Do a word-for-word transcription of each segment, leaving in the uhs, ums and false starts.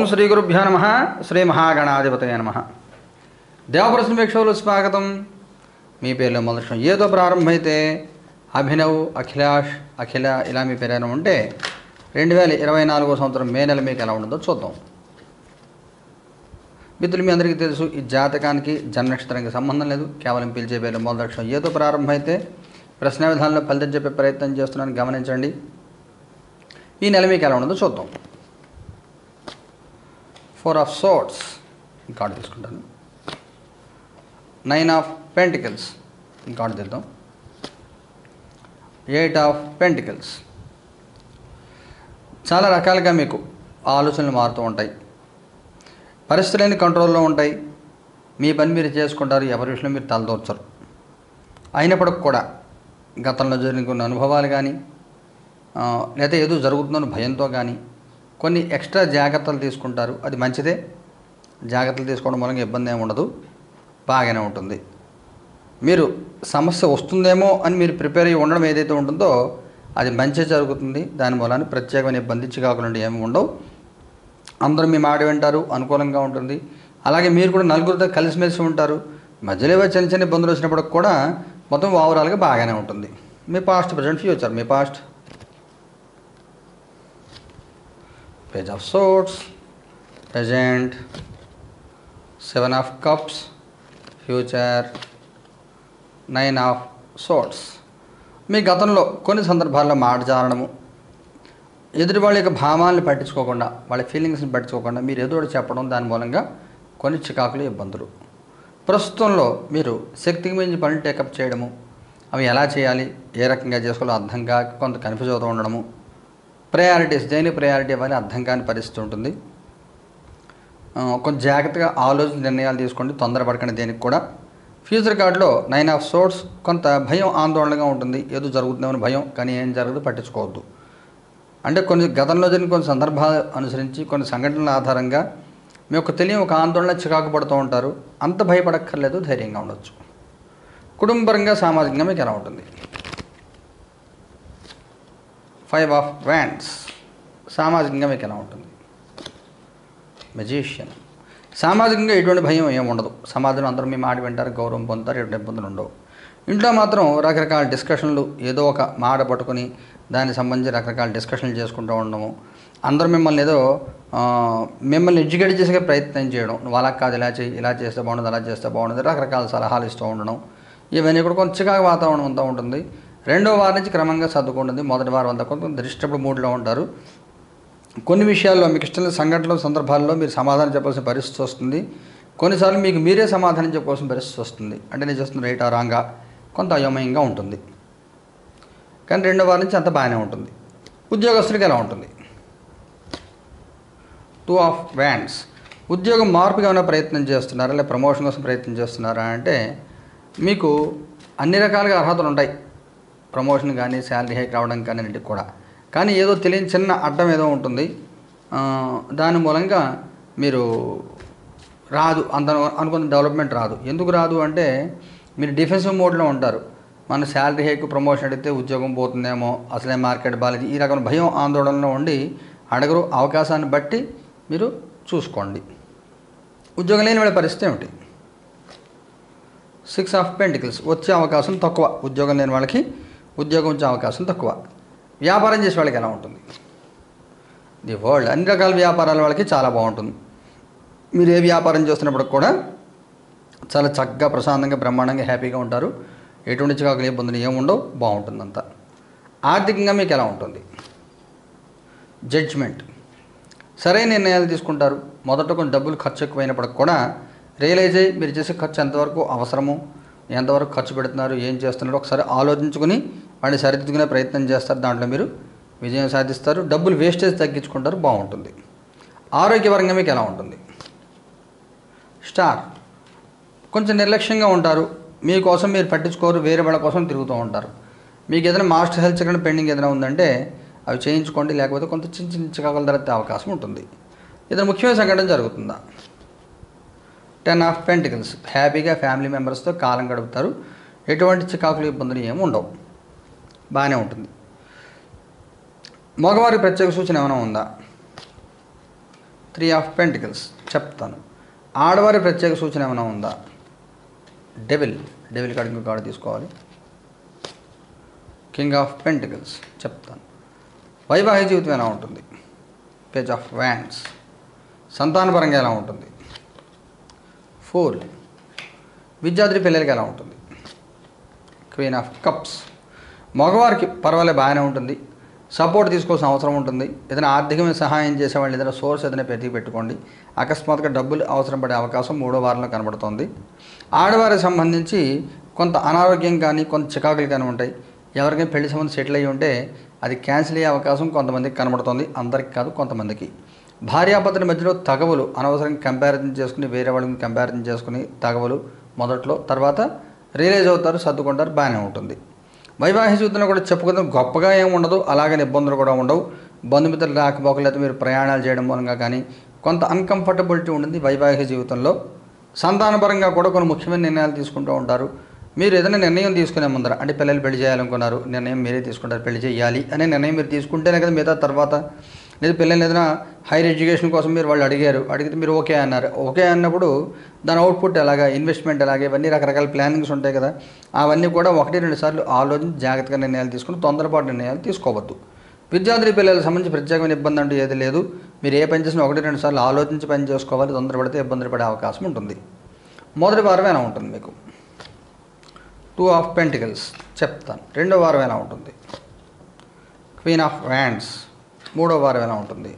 శ్రీ గురుభ్యో నమః. శ్రీ మహాగణాధిపతయ నమః. దేవప్రశ్న వీక్షకులు స్వాగతం. మీ పేర్లో మొదటి ఏదో ప్రారంభమైతే అభినవ్, అఖిలాష్, అఖిల ఇలా మీ పేరైనా ఉంటే రెండు వేల ఇరవై నాలుగో సంవత్సరం మే నెల మీకు ఎలా ఉండదో చూద్దాం. మిత్రులు, మీ అందరికీ తెలుసు ఈ జాతకానికి జన్మ నక్షత్రానికి సంబంధం లేదు. కేవలం పిలిచే పేర్లు మొదటి అక్షరం ఏదో ప్రారంభమైతే ప్రశ్న విధానంలో ఫలితం చెప్పే ప్రయత్నం చేస్తున్నాను, గమనించండి. ఈ నెల మీకు ఎలా ఉండదో చూద్దాం. ఫోర్ ఆఫ్ సోర్డ్స్ కార్డు తీసుకుంటాను. నైన్ ఆఫ్ పెంటికల్స్ కార్డు తీద్దాం. Eight of pentacles. చాలా రకాలుగా మీకు ఆలోచనలు మారుతూ ఉంటాయి. పరిస్థితులన్నీ కంట్రోల్లో ఉంటాయి. మీ పని మీరు చేసుకుంటారు. ఎవరి విషయంలో మీరు తలదూర్చరు. అయినప్పటికి కూడా గతంలో జరిగిన కొన్ని అనుభవాలు కానీ లేదా ఏదో జరుగుతుందని భయంతో కానీ కొన్ని ఎక్స్ట్రా జాగ్రత్తలు తీసుకుంటారు. అది మంచిదే. జాగ్రత్తలు తీసుకోవడం మూలంగా ఇబ్బంది ఏమి ఉండదు, బాగానే ఉంటుంది. మీరు సమస్య వస్తుందేమో అని మీరు ప్రిపేర్ అయ్యి ఉండడం ఏదైతే ఉంటుందో అది మంచి జరుగుతుంది. దాని మూలాన్ని ప్రత్యేకమైన ఇబ్బంది చికాకులు ఏమి ఉండవు. అందరూ మీ మాట వింటారు, అనుకూలంగా ఉంటుంది. అలాగే మీరు కూడా నలుగురితో కలిసిమెలిసి ఉంటారు. మధ్యలో చిన్న చిన్న ఇబ్బందులు వచ్చినప్పటికి కూడా మొత్తం ఓవరాల్గా బాగానే ఉంటుంది. మీ పాస్ట్, ప్రజెంట్, ఫ్యూచర్. మీ past page of swords, present seven of cups, future nine of swords. మీ గతంలో కొన్ని సందర్భాల్లో మాట జారడము, ఎదుటి వాళ్ళ యొక్క భావాలను పట్టించుకోకుండా, వాళ్ళ ఫీలింగ్స్ని పట్టించుకోకుండా మీరు ఏదో ఒకటి చెప్పడం, దాని మూలంగా కొన్ని చికాకులు, ఇబ్బందులు. ప్రస్తుతంలో మీరు శక్తికి మించి పనులు టేకప్ చేయడము, అవి ఎలా చేయాలి, ఏ రకంగా చేసుకోవాలో అర్థం కాక కొంత కన్ఫ్యూజ్ అవుతూ ఉండడము, ప్రయారిటీస్ దేని ప్రయారిటీ ఇవ్వాలి అర్థం కాని పరిస్థితి ఉంటుంది. కొంచెం జాగ్రత్తగా ఆలోచన నిర్ణయాలు తీసుకోండి, తొందరపడకండి దేనికి కూడా. ఫ్యూచర్ కార్డులో నైన్ ఆఫ్ సోర్డ్స్. కొంత భయం, ఆందోళనగా ఉంటుంది. ఏదో జరుగుతుందేమని భయం, కానీ ఏం జరగదు, పట్టించుకోవద్దు. అంటే కొన్ని గతంలో జరిగిన కొన్ని సందర్భాలు అనుసరించి కొన్ని సంఘటనల ఆధారంగా మీ యొక్క తెలియని ఒక ఆందోళన చికాకు పడుతూ ఉంటారు. అంత భయపడక్కర్లేదు, ధైర్యంగా ఉండొచ్చు. కుటుంబపరంగా, సామాజికంగా మీకు ఎలా ఉంటుంది? Five of wands. సామాజికంగా మీకు ఎలా ఉంటుంది? మెజీషియన్. సామాజికంగా ఎటువంటి భయం ఏమి ఉండదు. సమాజంలో అందరూ మీ మాట వింటారు, గౌరవం పొందుతారు, ఎటువంటి ఇబ్బందులు ఉండవు. ఇంట్లో మాత్రం రకరకాల డిస్కషన్లు, ఏదో ఒక మాట పట్టుకొని దానికి సంబంధించి రకరకాల డిస్కషన్లు చేసుకుంటూ ఉండడము, అందరూ మిమ్మల్ని ఏదో మిమ్మల్ని ఎడ్యుకేట్ చేసే ప్రయత్నం చేయడం, నువ్వు అలా కాదు, ఇలా చేయి, ఇలా చేస్తే బాగుండదు, అలా చేస్తే బాగుండదు, రకరకాల సలహాలు ఇస్తూ ఉండడం, ఇవన్నీ కూడా కొంచెం చికాకు వాతావరణం అంతా ఉంటుంది. రెండో వారం నుంచి క్రమంగా సర్దుకుంటుంది. మొదటి వారం అంతా కొంత దృష్టప్పుడు మూడ్లో ఉంటారు. కొన్ని విషయాల్లో మీకు ఇష్టమైన సంఘటనలు, సందర్భాల్లో మీరు సమాధానం చెప్పాల్సిన పరిస్థితి వస్తుంది. కొన్నిసార్లు మీకు మీరే సమాధానం చెప్పాల్సిన పరిస్థితి వస్తుంది. అంటే నేను చేస్తున్న రైట్ ఆ రాంగా కొంత అయోమయంగా ఉంటుంది. కానీ రెండో వారం నుంచి అంత బాగానే ఉంటుంది. ఉద్యోగస్తులకి ఎలా ఉంటుంది? Two of wands. ఉద్యోగం మార్పుగా ఏమైనా ప్రయత్నం చేస్తున్నారా, లేదా ప్రమోషన్ కోసం ప్రయత్నం చేస్తున్నారా అంటే మీకు అన్ని రకాలుగా అర్హతలు ఉంటాయి. ప్రమోషన్ కానీ, శాలరీ హైక్ రావడం కానీ అన్నింటికి కూడా. కానీ ఏదో తెలియని చిన్న అడ్డం ఏదో ఉంటుంది. దాని మూలంగా మీరు రాదు, అంత అనుకున్న డెవలప్మెంట్ రాదు. ఎందుకు రాదు అంటే మీరు డిఫెన్సివ్ మోడ్లో ఉంటారు. మన శాలరీ హైక్, ప్రమోషన్ అడిగితే ఉద్యోగం పోతుందేమో, అసలే మార్కెట్ బాగాలేదు, ఈ రకమైన భయం, ఆందోళనలో ఉండి అడగరు. అవకాశాన్ని బట్టి మీరు చూసుకోండి. ఉద్యోగం లేని వాళ్ళ పరిస్థితి ఏమిటి? Six of pentacles. వచ్చే అవకాశం తక్కువ. ఉద్యోగం లేని వాళ్ళకి ఉద్యోగం వచ్చే అవకాశం తక్కువ. వ్యాపారం చేసే వాళ్ళకి ఎలా ఉంటుంది? The world. అన్ని రకాల వ్యాపారాల వాళ్ళకి చాలా బాగుంటుంది. మీరు ఏ వ్యాపారం చేస్తున్నప్పుడు కూడా చాలా చక్కగా, ప్రశాంతంగా, బ్రహ్మాండంగా, హ్యాపీగా ఉంటారు. ఎటువంటి చికాకులు, ఇబ్బందులు ఏముండవు, బాగుంటుంది అంతా. ఆర్థికంగా మీకు ఎలా ఉంటుంది? జడ్జ్మెంట్. సరైన నిర్ణయాలు తీసుకుంటారు. మొదట కొంచెం డబ్బులు ఖర్చు ఎక్కువైనప్పటికి కూడా రియలైజ్ అయ్యి మీరు చేసే ఖర్చు ఎంతవరకు అవసరము, ఎంతవరకు ఖర్చు పెడుతున్నారు, ఏం చేస్తున్నారు ఒకసారి ఆలోచించుకుని వాడిని సరిదిద్దుకునే ప్రయత్నం చేస్తారు. దాంట్లో మీరు విజయం సాధిస్తారు. డబ్బులు వేస్టేజ్ తగ్గించుకుంటారు, బాగుంటుంది. ఆరోగ్యపరంగా మీకు ఎలా ఉంటుంది? స్టార్. కొంచెం నిర్లక్ష్యంగా ఉంటారు. మీకోసం మీరు పట్టించుకోరు, వేరే వాళ్ళ కోసం తిరుగుతూ ఉంటారు. మీకు ఏదైనా మాస్టర్ హెల్త్ చెక్ పెండింగ్ ఏదైనా ఉందంటే అవి చేయించుకోండి, లేకపోతే కొంత చిన్న చిన్న చికాకుల ధర అవకాశం ఉంటుంది. ఏదైనా ముఖ్యమైన సంఘటన జరుగుతుందా? Ten of pentacles. హ్యాపీగా ఫ్యామిలీ మెంబర్స్తో కాలం గడుపుతారు. ఎటువంటి చికాకులు, ఇబ్బందులు ఏమి ఉండవు, బాగానే ఉంటుంది. మగవారి ప్రత్యేక సూచన ఏమైనా ఉందా? త్రీ ఆఫ్ పెంటికల్స్ చెప్తాను. ఆడవారి ప్రత్యేక సూచన ఏమైనా ఉందా? డెవిల్ డెవిల్ కార్డు ఇంకో కార్డు తీసుకోవాలి. కింగ్ ఆఫ్ పెంటికల్స్ చెప్తాను. వైవాహిక జీవితం ఎలా ఉంటుంది? Page of wands. సంతానపరంగా ఎలా ఉంటుంది? ఫూల్. విద్యార్థి పిల్లలకి ఎలా ఉంటుంది? Queen of cups. మగవారికి పర్వాలేదు బాగానే ఉంటుంది, సపోర్ట్ తీసుకోవాల్సిన అవసరం ఉంటుంది. ఏదైనా ఆర్థికమైన సహాయం చేసేవాళ్ళు ఏదైనా సోర్స్ ఏదైనా పెట్టి పెట్టుకోండి. అకస్మాత్తుగా డబ్బులు అవసరం పడే అవకాశం మూడో వారంలో కనబడుతోంది. ఆడవారికి సంబంధించి కొంత అనారోగ్యం కానీ కొంత చికాకులు కానీ ఉంటాయి. ఎవరికైనా పెళ్లి సంబంధం సెటిల్ అయ్యి ఉంటే అది క్యాన్సిల్ అయ్యే అవకాశం కొంతమందికి కనబడుతుంది, అందరికి కాదు కొంతమందికి. భార్యాభర్తల మధ్యలో తగవులు అనవసరంగా కంపారిజన్ చేసుకుని వేరే వాళ్ళని కంపారిజన్ చేసుకుని తగవులు మొదట్లో, తర్వాత రియలైజ్ అవుతారు, సర్దుకుంటారు, బాగానే ఉంటుంది. వైవాహిక జీవితంలో కూడా చెప్పుకుందాం గొప్పగా ఏమి ఉండదు, అలాగని ఇబ్బందులు కూడా ఉండవు. బంధుమిత్రులు రాకపోకలేదు, మీరు ప్రయాణాలు చేయడం మూలంగా కానీ కొంత అన్కంఫర్టబిలిటీ ఉంటుంది వైవాహిక జీవితంలో. సంతానపరంగా కూడా కొన్ని ముఖ్యమైన నిర్ణయాలు తీసుకుంటూ ఉంటారు. మీరు ఏదైనా నిర్ణయం తీసుకునే ముందర, అంటే పిల్లలు పెళ్లి చేయాలనుకున్నారు, నిర్ణయం మీరే తీసుకుంటారు, పెళ్లి చేయాలి అనే నిర్ణయం మీరు తీసుకుంటేనే కదా మిగతా తర్వాత. లేదా పిల్లల్ని ఏదైనా హైయర్ ఎడ్యుకేషన్ కోసం మీరు వాళ్ళు అడిగారు, అడిగితే మీరు ఓకే అన్నారు. ఓకే అన్నప్పుడు దాని అవుట్పుట్ ఎలాగా, ఇన్వెస్ట్మెంట్ ఎలాగా, ఇవన్నీ రకరకాల ప్లానింగ్స్ ఉంటాయి కదా. అవన్నీ కూడా ఒకటి రెండు సార్లు ఆలోచించి జాగ్రత్తగా నిర్ణయాలు తీసుకుని తొందరపాటు నిర్ణయాలు తీసుకోవద్దు. విద్యార్థి పిల్లలకు సంబంధించి ప్రత్యేకమైన ఇబ్బంది అంటూ ఏది లేదు. మీరు ఏ పని చేసినా ఒకటి రెండు సార్లు ఆలోచించి పని చేసుకోవాలి, తొందరపడితే ఇబ్బందులు పడే అవకాశం ఉంటుంది. మొదటి వారం ఎలా ఉంటుంది మీకు? టూ ఆఫ్ పెంటికల్స్ చెప్తాను. రెండో వారం ఎలా ఉంటుంది? Queen of wands. మూడో వారం ఎలా ఉంటుంది?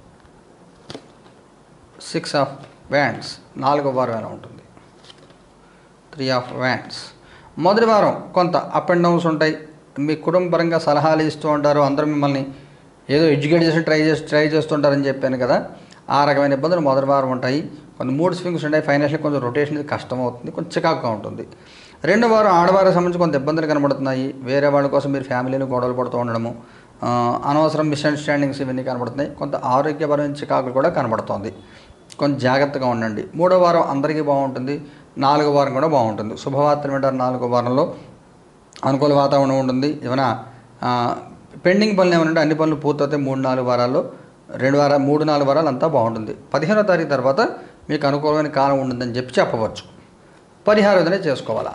Six of wands. నాలుగో వారం ఎలా ఉంటుంది? Three of wands. మొదటి వారం కొంత అప్ అండ్ డౌన్స్ ఉంటాయి. మీ కుటుంబపరంగా సలహాలు ఇస్తూ ఉంటారు, అందరూ మిమ్మల్ని ఏదో ఎడ్యుకేట్ చేసి ట్రై చేసి ట్రై చేస్తుంటారని చెప్పాను కదా. ఆ రకమైన ఇబ్బందులు మొదటి వారం ఉంటాయి. కొన్ని మూడు స్వింగ్స్ ఉంటాయి. ఫైనాన్షియల్ కొంచెం రొటేషన్ కష్టం అవుతుంది, కొంచెం చికాకుగా ఉంటుంది. రెండో వారం ఆడవారికి సంబంధించి కొంత ఇబ్బందులు కనబడుతున్నాయి. వేరే వాళ్ళ కోసం మీరు ఫ్యామిలీని గొడవలు పడుతూ ఉండడము, అనవసరం మిస్అండర్స్టాండింగ్స్ ఇవన్నీ కనబడుతున్నాయి. కొంత ఆరోగ్యపరమైన చికాకులు కూడా కనబడుతోంది, కొంచెం జాగ్రత్తగా ఉండండి. మూడో వారం అందరికీ బాగుంటుంది, నాలుగో వారం కూడా బాగుంటుంది. శుభవార్తలు వింటారు. నాలుగో వారంలో అనుకూల వాతావరణం ఉంటుంది. ఏమైనా పెండింగ్ పనులు ఏమైనా ఉంటే అన్ని పనులు పూర్తవుతాయి. మూడు నాలుగు వారాల్లో రెండు వారాలు మూడు నాలుగు వారాలు అంతా బాగుంటుంది. పదిహేనో తారీఖు తర్వాత మీకు అనుకూలమైన కాలం ఉంటుందని చెప్పి చెప్పవచ్చు. పరిహారం ఏదైనా చేసుకోవాలా?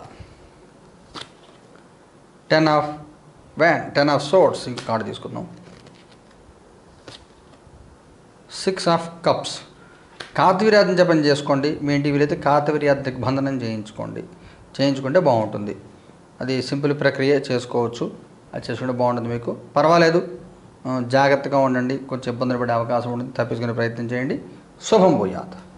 Ten of wand ten of swords ఇంక కార్డు తీసుకుందాం. Six of cups. కార్తవీర్యాధం జపం చేసుకోండి. మీ ఇంటికి వీలైతే కార్తవీర్యాధ దిగ్బంధనం చేయించుకోండి, చేయించుకుంటే బాగుంటుంది. అది సింపుల్ ప్రక్రియ, చేసుకోవచ్చు. అది చేసుకుంటే బాగుంటుంది. మీకు పర్వాలేదు, జాగ్రత్తగా ఉండండి. కొంచెం ఇబ్బందులు పడే అవకాశం ఉంటుంది, తప్పించుకునే ప్రయత్నం చేయండి. శుభం భూయాత్.